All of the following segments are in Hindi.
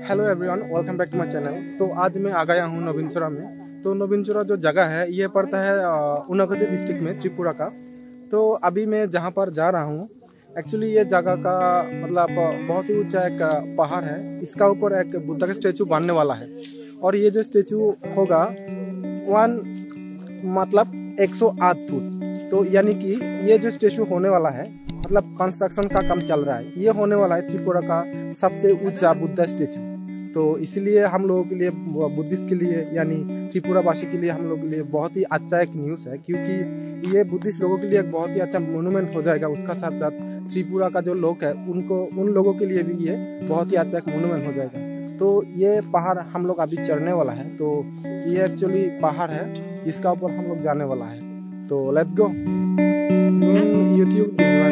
Hello everyone, welcome back to my channel. तो आज मैं आ गया हूँ नवीनचुरा में। तो नवीनचुरा जो जगह है ये पड़ता है ऊनाकोटी डिस्ट्रिक्ट में, त्रिपुरा का। तो अभी मैं जहाँ पर जा रहा हूँ, एक्चुअली ये जगह का मतलब बहुत ही ऊंचा एक पहाड़ है। इसका ऊपर एक बुद्धा का स्टेचू बनने वाला है और ये जो स्टेचू होगा 108 फुट। तो यानी कि ये जो स्टेचू होने वाला है, मतलब कंस्ट्रक्शन का काम चल रहा है, ये होने वाला है त्रिपुरा का सबसे ऊंचा बुद्धा स्टेचू। तो इसलिए हम लोगों के लिए, बुद्धिस्ट के लिए यानी त्रिपुरा वासी के लिए, हम लोगों के लिए बहुत ही अच्छा एक न्यूज़ है, क्योंकि ये बुद्धिस्ट लोगों के लिए एक बहुत ही अच्छा मोनूमेंट हो जाएगा। उसका साथ साथ त्रिपुरा का जो लोग है उन लोगों के लिए भी ये बहुत ही अच्छा एक मोनूमेंट हो जाएगा। तो ये पहाड़ हम लोग अभी चढ़ने वाला है। तो ये एक्चुअली पहाड़ है जिसका ऊपर हम लोग जाने वाला है। तो लेट्स गो। यूट्यूब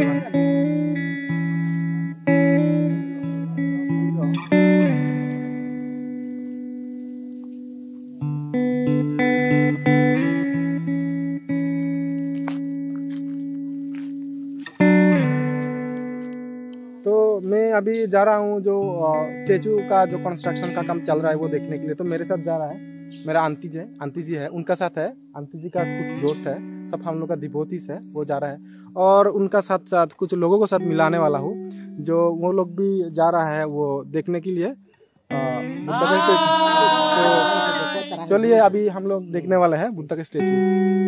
तो मैं अभी जा रहा हूँ जो स्टेचू का जो कंस्ट्रक्शन का काम चल रहा है वो देखने के लिए। तो मेरे साथ जा रहा है मेरा आंटी जी है, उनका साथ है, आंटी जी का कुछ दोस्त है, सब हम लोग का डिवोटीज है, वो जा रहा है। और उनका साथ साथ कुछ लोगों को साथ मिलाने वाला हूँ, जो वो लोग भी जा रहा है वो देखने के लिए बुद्धा का स्टेचू। तो चलिए अभी हम लोग देखने वाले हैं बुद्धा का स्टेचू।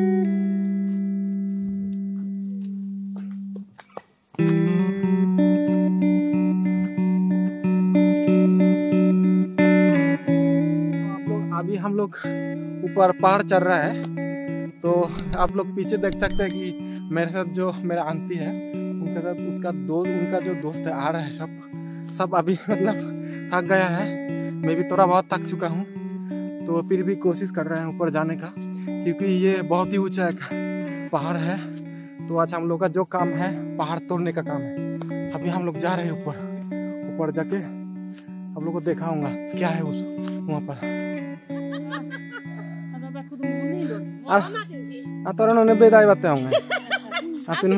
अभी हम लोग ऊपर पहाड़ चढ़ रहा है। तो आप लोग पीछे देख सकते हैं कि मेरे साथ जो मेरा आंटी है, उनके साथ उनका जो दोस्त है आ रहा है। सब अभी मतलब थक गया है। मैं भी थोड़ा बहुत थक चुका हूँ, तो फिर भी कोशिश कर रहे हैं ऊपर जाने का, क्योंकि ये बहुत ही ऊंचा एक पहाड़ है। तो आज हम लोग का जो काम है पहाड़ तोड़ने का काम है। अभी हम लोग जा रहे हैं ऊपर जाके आप लोग को दिखाऊंगा क्या है उस वहाँ पर। Atau orang beda ibaratnya orang. Apin.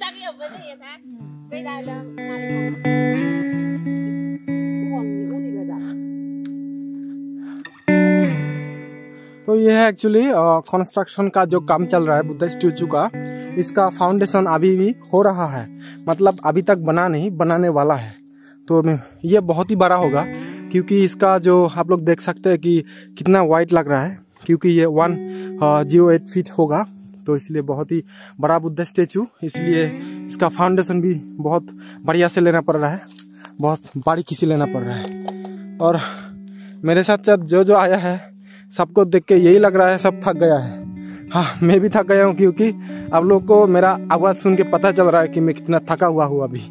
तो ये है एक्चुअली कंस्ट्रक्शन का जो काम चल रहा है बुद्धा स्टैचू का। इसका फाउंडेशन अभी भी हो रहा है, मतलब अभी तक बना नहीं, बनाने वाला है। तो ये बहुत ही बड़ा होगा, क्योंकि इसका जो आप लोग देख सकते हैं कि कितना वाइड लग रहा है, क्योंकि ये 108 फीट होगा। तो इसलिए बहुत ही बड़ा बुद्धा स्टेचू, इसलिए इसका फाउंडेशन भी बहुत बढ़िया से लेना पड़ रहा है, बहुत बारीकी से लेना पड़ रहा है। और मेरे साथ साथ जो आया है, सबको देख के यही लग रहा है सब थक गया है। हाँ, मैं भी थक गया हूँ, क्योंकि आप लोग को मेरा आवाज़ सुन के पता चल रहा है कि मैं कितना थका हुआ हूँ अभी।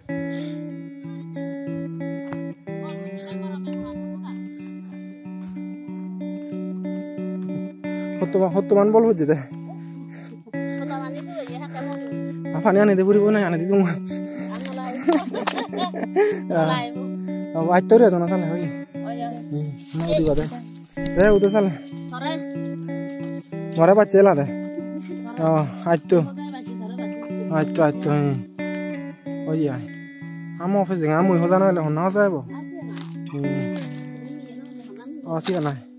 होत्तमान बोल बुझे फानी आने दे बुरी बोना आने दी दूंगा आज तो रे जाना साले होगी ना दी बात है उधर साले मरे बच्चे ला दे आज तो ओ यार हम ऑफिस गए, हम हो जाना वाले होना हो जाए वो ऐसी करना है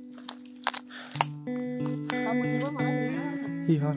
ही। हाँ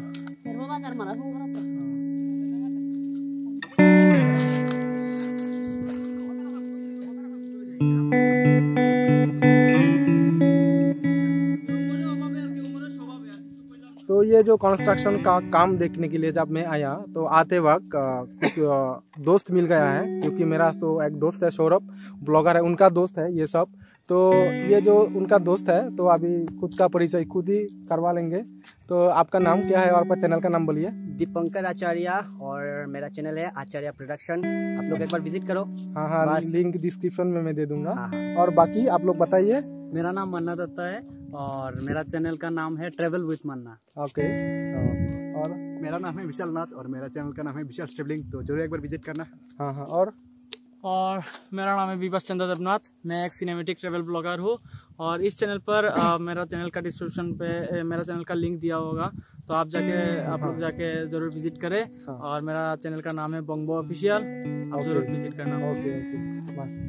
तो ये जो कंस्ट्रक्शन का काम देखने के लिए जब मैं आया, तो आते वक्त कुछ दोस्त मिल गया है, क्योंकि मेरा तो एक दोस्त है सौरभ, ब्लॉगर है, उनका दोस्त है ये सब। तो ये जो उनका दोस्त है, तो अभी खुद का परिचय खुद ही करवा लेंगे। तो आपका नाम क्या है और आपका चैनल का नाम बोलिए। दीपंकर आचार्य, और मेरा चैनल है आचार्य प्रोडक्शन। आप लोग एक बार विजिट करो। हाँ, लिंक डिस्क्रिप्शन में मैं दे दूंगा। और बाकी आप लोग बताइए। मेरा नाम मन्ना दत्ता है और मेरा चैनल का नाम है ट्रेवल विथ मन्ना। ओके। और मेरा नाम है विशाल नाथ और मेरा चैनल का नाम है विशाल ट्रेवलिंग। तो जरूर एक बार विजिट करना। हाँ। और मेरा नाम है विवास चंद्र देवनाथ, मैं एक सिनेमेटिक ट्रेवल ब्लॉगर हूँ। और इस चैनल पर मेरा चैनल का डिस्क्रिप्शन पे मेरा चैनल का लिंक दिया होगा, तो आप लोग जाके जरूर विजिट करें। और मेरा चैनल का नाम है बंगबो ऑफिशियल, आप जरूर विजिट करना। ओके बस।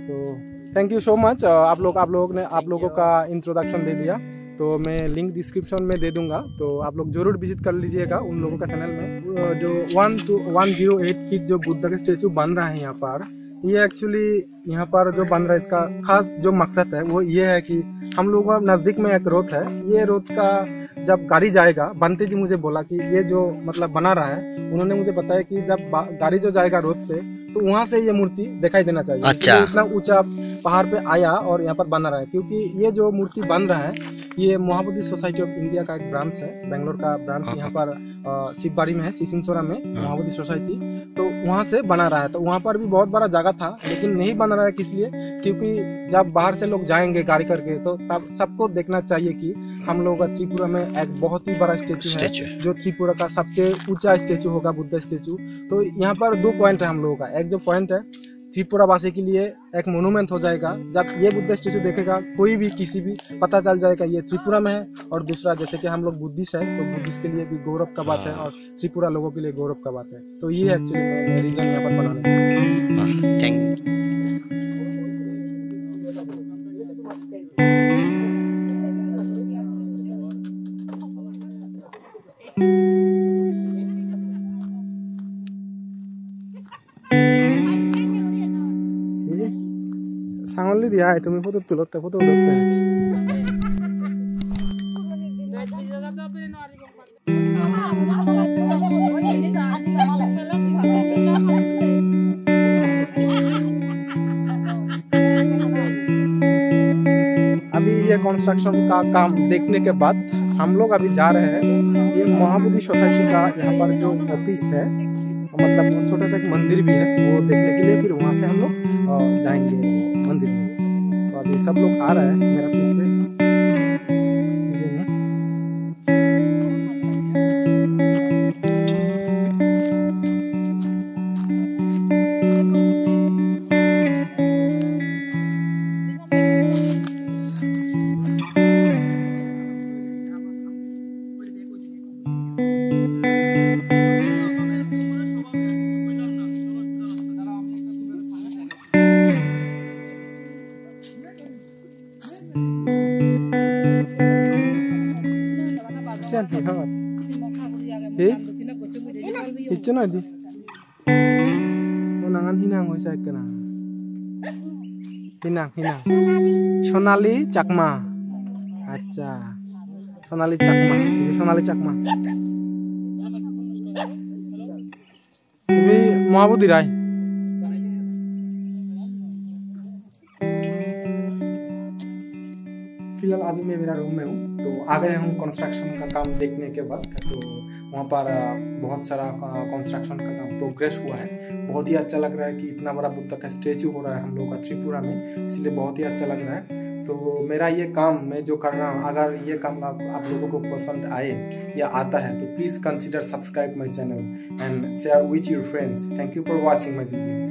तो थैंक यू सो मच। आप लोगों का इंट्रोडक्शन दे दिया, तो मैं लिंक डिस्क्रिप्शन में दे दूंगा, तो आप लोग जरूर विजिट कर लीजिएगा उन लोगों का चैनल में। जो 108 फीट जो बुद्ध का स्टेचू बन रहा है यहाँ पर, ये एक्चुअली यहाँ पर जो बन रहा है इसका खास जो मकसद है वो ये है कि हम लोगों का नज़दीक में एक रोड है, ये रोड का जब गाड़ी जाएगा, बंटी जी मुझे बोला कि ये जो मतलब बना रहा है, उन्होंने मुझे बताया कि जब गाड़ी जो जाएगा रोड से तो वहाँ से ये मूर्ति दिखाई देना चाहिए। अच्छा। इतना ऊंचा पहाड़ पे आया और यहाँ पर बना रहा है, क्योंकि ये जो मूर्ति बन रहा है ये महाबोधि सोसाइटी ऑफ इंडिया का एक ब्रांच है, बेंगलोर का ब्रांच यहाँ पर शिवबाड़ी में है, सिसिंसोरा में महाबोधि सोसाइटी, तो वहाँ से बना रहा है। तो वहाँ पर भी बहुत बड़ा जगह था, लेकिन नहीं बना रहा है, किस लिए? क्योंकि जब बाहर से लोग जाएंगे गाड़ी करके तो तब सबको देखना चाहिए कि हम लोगों का त्रिपुरा में एक बहुत ही बड़ा स्टेचू है, जो त्रिपुरा का सबसे ऊंचा स्टेचू होगा, बुद्ध स्टेचू। तो यहाँ पर 2 पॉइंट है हम लोगों का। एक जो पॉइंट है त्रिपुरा वासी के लिए एक मोनूमेंट हो जाएगा, जब ये बुद्ध स्टेचू देखेगा कोई भी किसी भी पता चल जाएगा ये त्रिपुरा में है। और दूसरा, जैसे कि हम लोग बुद्धिस्ट है तो बुद्धिस्ट के लिए भी गौरव का बात है और त्रिपुरा लोगों के लिए गौरव का बात है। तो ये एक्चुअली मेरा रीजन यहाँ पर बनाने का। थैंक सांगली दिया है तुम्हें फोटो तुलते फोटो उधरते हैं। अभी ये कंस्ट्रक्शन का काम देखने के बाद हम लोग अभी जा रहे हैं, ये महाबोधि सोसाइटी का यहाँ पर जो ऑफिस है, मतलब छोटा सा एक मंदिर भी है, वो देखने के लिए फिर वहाँ से हम लोग जाएंगे मंदिर में। तो अभी सब लोग आ रहे हैं मेरा पीछे। Itu nanti, nangan hinang hoy sa kena. Hinang. Sonali Chakma. Acha. Sonali Chakma. Ini Mahabodhi Rai. फिलहाल अभी मैं मेरा रूम में हूँ, तो आ गए हूँ कंस्ट्रक्शन का काम देखने के बाद। तो वहाँ पर बहुत सारा कंस्ट्रक्शन का काम प्रोग्रेस हुआ है। बहुत ही अच्छा लग रहा है कि इतना बड़ा बुद्ध का स्टेचू हो रहा है हम लोग का त्रिपुरा में, इसलिए बहुत ही अच्छा लग रहा है। तो मेरा ये काम मैं जो कर रहा हूँ, अगर ये काम आप लोगों को पसंद आए या आता है तो please consider subscribe my channel and share with your friends. Thank you for watching my video.